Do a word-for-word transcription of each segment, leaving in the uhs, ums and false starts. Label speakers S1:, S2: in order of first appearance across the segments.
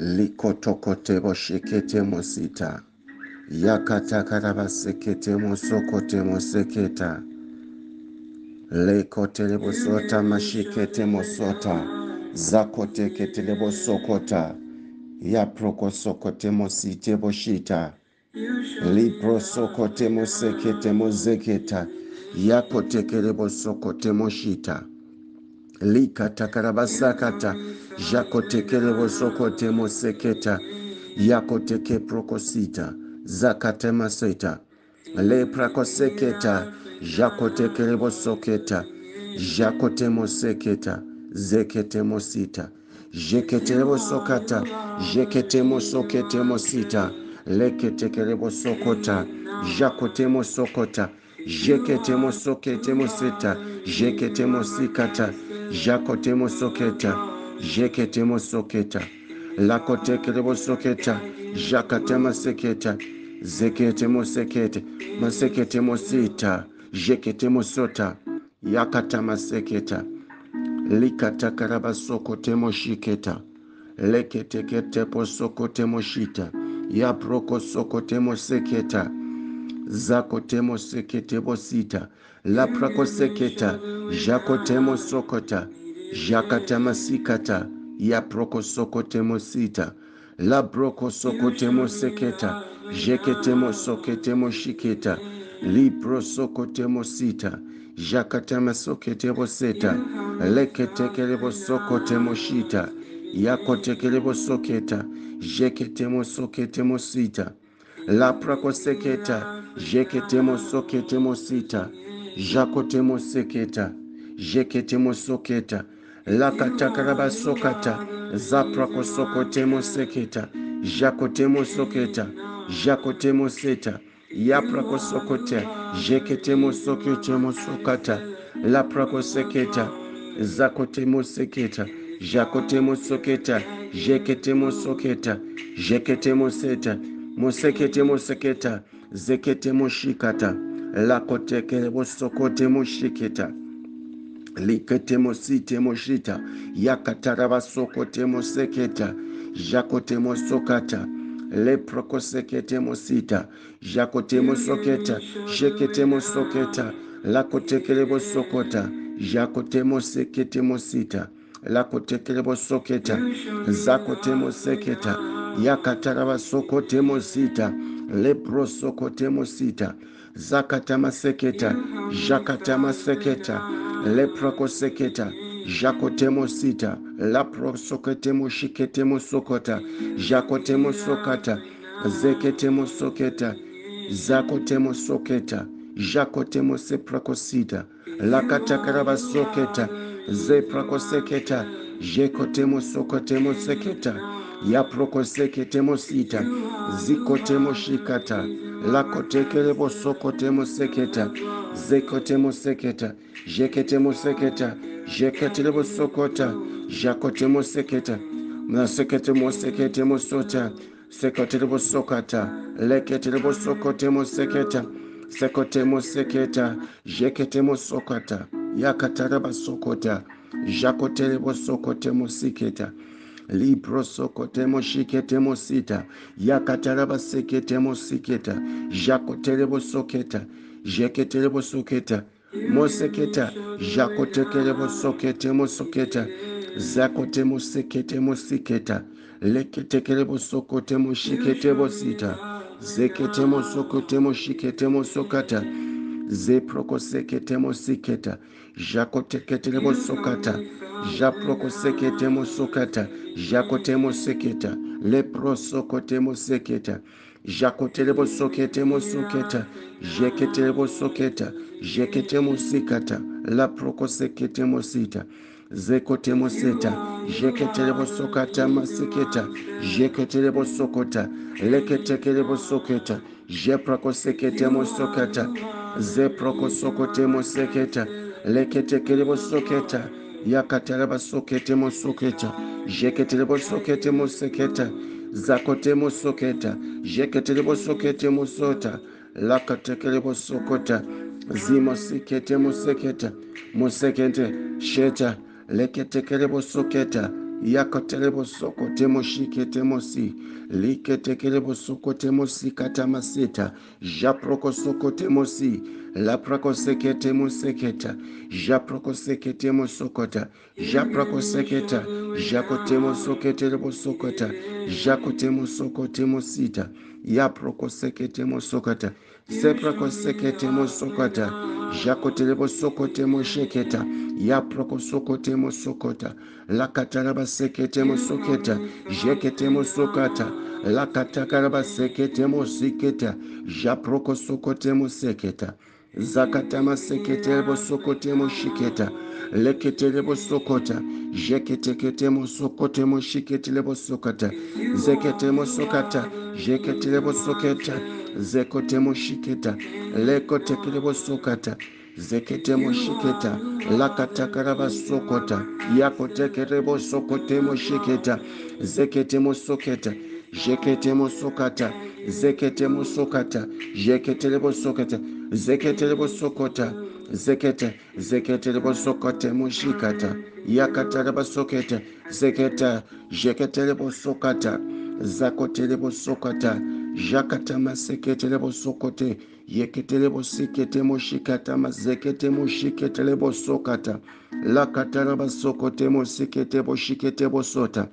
S1: Likotokote boshikete mosita. Yakata karabasekete mosokote moseketa. Lekote lebosota mashikete mosota. Zakote kete lebosokota. Yaproko sokote mosite boshita. Libro sokote mosekete mozeketa. Yakote kelebo sokote moshita. Likata karabasakata. Jakote kelebo sokote moseketa. Yakote ke prokosita. Zakate maseta. Le prakoseketa. Jakote kelebo soketa. Jakote moseketa. Zekete mosita. Jekete lebo sokata. Jekete mosokete mosita. Lekete kelebo sokota. Jakote mosokota. Jekete mosokete mosita. Jekete mosikata. Jakote mosoketa. Jekete mosoketa. Lakote kelebo soketa. Jakate maseketa. Zekete mosekete. Masekete mosita. Jekete mosota. Yakata maseketa. Likata karabasoko temoshiketa. Lekete kete posoko temoshita. Yaproko soko temoseketa. Zako temosekete bosita. Laprako seketa. Jako temosokota. Jakata sikata. Yaproko soko temosita. Labroko soko temoseketa. Jekete mosokete moshiketa. Libro soko temosita. Jakatama sokete boseta. Lekete kelebo sokote moshita. Yakote kelebo soketa. Jekete mosokete mosita. La prakoseketa. Jekete mosokete mosita. Jakote moseketa. Jekete mosoketa. La katakaraba sokata. Zaprako sokote moseketa. Jakote mosoketa. Jakote moseta. Yaprako sokote. Jekete mosokete mosokata. La prakoseketa. Zakote moseketa. Jakote mosoketa. Jekete mosoketa. Jekete moseta. Mosekete moseketa. Zekete moshikata. Lakote kelebo sokote moshiketa. Likete mosite moshita. Yakataraba sokote moseketa. Jakote mosokata. Leprokosekete mosita. Jakote mosoketa. Jekete mosoketa. Lakote kelebo sokota. Jakote mosekete mosita. Lakote kelebo soketa. Zakote moseketa. Yakataraba sokote mosita. Lepro sokote mosita. Zakatama seketa. Jakatama seketa. Leproko seketa. Jakotemo sita. Lapro soketemo shiketemo sokota. Jakotemo sokata. Zeketemo soketa. Zakotemo soketa. Jakotemo seprakosita. Lakata karaba soketa. Zeprakoseketa. Jekotemo sokotemo seketa. Yaproko seketemo sita. Zikotemo shikata. Lakotekelebo sokotemo seketa. Zekotemo seketa. Jeketemo seketa. Jeketelebo sokota. Jakotemo seketa. Naseketemo seketemo sota. Sekotelebo sokata. Leketelebo sokotemo seketa. Sekotemo seketa. Jeketemo sokata. Yakataraba sokota. Jakotelebo sokotemo siketa. Libro sokotemo shiketemo sita. Yakataraba seketemo siketa. Jakotelebo soketa. Jeketelebo soketa. Moseketa. Jakotekelebo soketemo soketa. Zakotemo seketemo siketa. Leketekelebo sokotemo shiketemo sita. Zeketemo sokotemo shiketemo sokata. Zeprokoseketemo siketa. Jakoteketelebo sokata. Japrokoseketemo sokata. Jakotemo seketa. Lepro sokotemo seketa. Jakotelebo soketemo soketa. Jeketelebo soketa. Jeketemo sikata. La prokoseketemo sita. Zekotemo seta. Jeketelebo sokata masiketa. Jeketelebo sokota. Leketekelebo soketa. Jeprakoseketemo sokata. Zeprokosokotemo seketa. Leketekelebo soketa. Yakataraba soketemo soketa. Jeketelebo soketemo seketa. Zakotemo soketa. Jeketelebo soketemo sota. Lakatekelebo sokota. Zimo siketemo seketa. Mosekete sheta. Leketekelebo soketa. Yakotelebo soko temo shike temo si. Like tekelebo soko temo si katama seta. Japroko soko temo si. Laprako seke temo seketa. Japroko seke temo sokota. Japrako seketa. Jakotemo soke telebo sokota. Jakotemo soko temo sita. Yaproko seke temo sokata. Seprako seke temo sokata. Jakotelebo soko temo sheketa. Yaproko soko temo sokota. Lakataraba seketemo soketa, jeketemo sokata, lakatakaraba seketemo siketa, japroko sokotemo seketa, zakatama seketebo sokotemo shiketa, leketelebo sokota, jeketeketemo sokotemo shiketelebo sokata, zeketemo sokata, jeketelebo soketa, zekotemo shiketa, lekotekelebo sokata, zeketemo shiketa, lakatakaraba sokota, yakotekerebo sokotemo shiketa, zeketemo soketa, jeketemo sokata, zeketemo sokata, jeketelebo sokata, zeketelebo sokota, zekete, zeketelebo sokotemo shikata, yakataraba soketa, zeketa, jeketelebo sokata, zakotelebo sokata, jakatama seketelebo sokote, yeketelebo siketemo shikatama zeketemo shiketelebo sokata, lakataraba sokotemo siketebo shiketebo sota,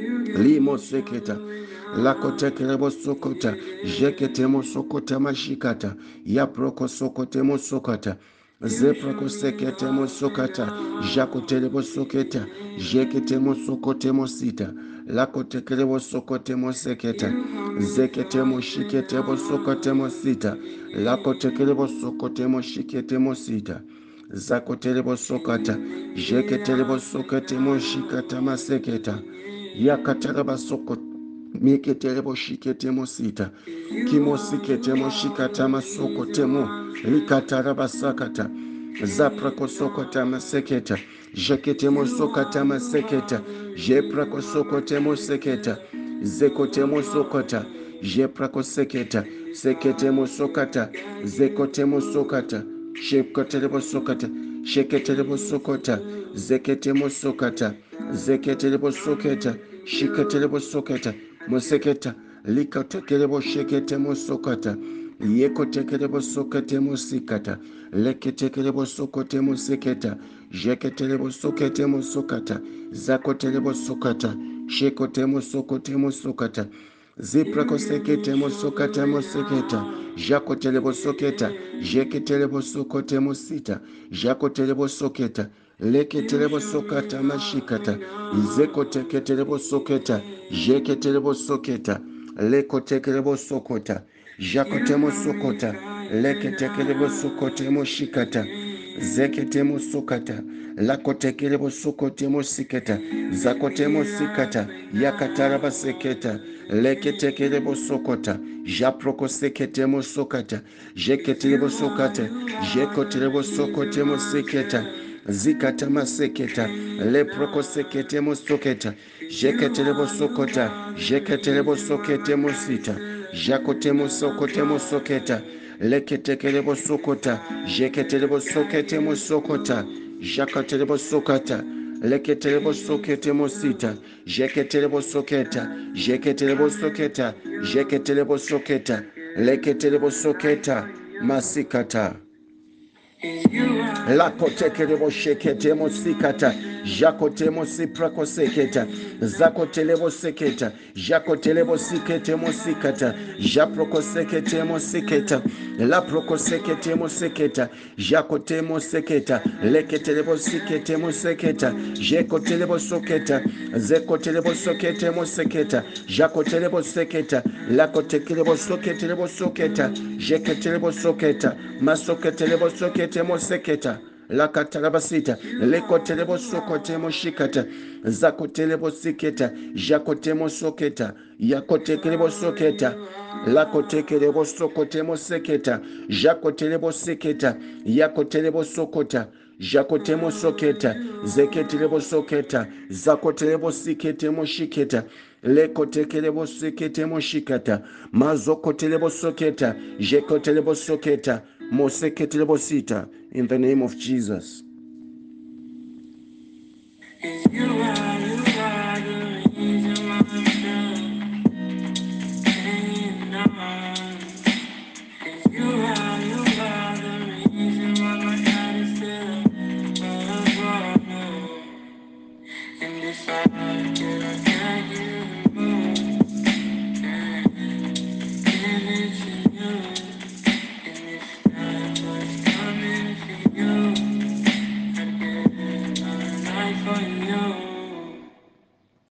S1: limo seketa, lakotekelebo sokota, jeketemo sokota mashikata, yaproko sokotemo sokata, zeproko seketemo sokata, jakotelebo soketa, jeketemo sokotemo sita, lakotekelebo sokotemo seketa, zeketemo shiketebo sokotemo sita, lakotekelebo sokotemo shiketemo sita, zakotelebo sokata, jeketelebo sokotemo shikata maseketa, yakataraba sokot miketelebo shiketemo sita, kimosiketemo shikatama sokotemo, likataraba sakata, zaprako sokotama seketa, jeketemo sokatama seketa, jeprako sokotemo seketa, zekotemo sokota, jeprako seketa, seketemo sokata, zekotemo sokata, shekotelebo sokata, sheketelebo sokota, zeketemo sokata, zeketelebo soketa, shiketelebo soketa, moseketa, likotekelebo sheketemo sokata, yekotekelebo soketemo sikata, leketekelebo sokotemo seketa, jeketelebo soketemo sokata, zakotelebo sokata, shekotemo sokotemo sokata, ziprako seketemo sokatemo seketa, jakotelebo soketa, jeketelebo sokotemo sita, jakotelebo soketa, leketelebo sokata mashikata, zekoteketelebo soketa, jeketelebo soketa, lekotekelebo sokota, jakotemo sokota, leketekelebo sokotemo shikata, zeketemo sokata, lakotekelebo sokotemo sikata, zakotemo sikata, yakataraba seketa, leketekelebo sokota, japroko seketemo sokata, jeketelebo sokata, jekotelebo sokotemo seketa, zikatama seketa, leproko seketemo soketa, jeketelebo sokota, jeketelebo soketemo sita, jakotemo sokotemo soketa, leketekelebo sokota, jeketelebo soketemo sokota, jakatelebo sokata, leketelebo soketemo sita, jeketelebo soketa, jeketelebo soketa, jeketelebo soketa, leketelebo soketa, masikata. Lakotekelebo sheketemo sikata, jakotemo siprako seketa, zakotelebo seketa, jakotelebo siketemo sikata, japroko seketemo siketa, laproko seketemo seketa, jakotemo seketa, leketelebo siketemo seketa, jekotelebo soketa, zekotelebo soketemo seketa, jakotelebo seketa, lakotekelebo soketelebo soketa, jeketelebo soketa, masoketelebo soketemo seketa, lakatarabasita, lekotelebo sokotemo shikata, zakotelebo siketa, jakotemo soketa, yakotekelebo soketa, lakotekelebo sokotemo seketa, jakotelebo seketa, yakotelebo sokota, jakotemo soketa, zeketelebo soketa, zakotelebo siketemo shiketa, lekotekelebo siketemo shikata, mazokotelebo soketa, jekotelebo soketa, moseketelebo sita, in the name of Jesus.